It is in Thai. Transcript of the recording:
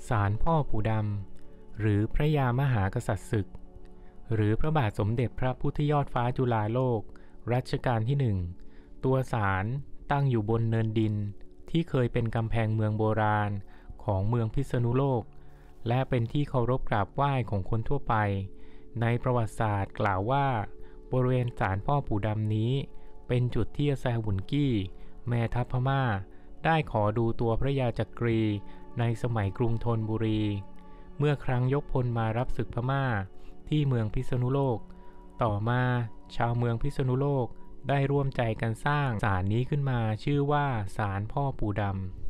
ศาลพ่อปู่ดำหรือพระยามหากษัตริย์ศึกหรือพระบาทสมเด็จพระพุทธยอดฟ้าจุฬาโลกรัชกาลที่1ตัวศาลตั้งอยู่บนเนินดินที่เคยเป็นกำแพงเมืองโบราณของเมืองพิษณุโลกและเป็นที่เคารพกราบไหว้ของคนทั่วไปในประวัติศาสตร์กล่าวว่าบริเวณศาลพ่อปู่ดำนี้เป็นจุดที่อาแซหุ่นกี้แม่ทัพพม่าได้ขอดูตัวพระยาจักรีในสมัยกรุงธนบุรีเมื่อครั้งยกพลมารับศึกพม่าที่เมืองพิษณุโลกต่อมาชาวเมืองพิษณุโลกได้ร่วมใจกันสร้างศาลนี้ขึ้นมาชื่อว่าศาลพ่อปู่ดำ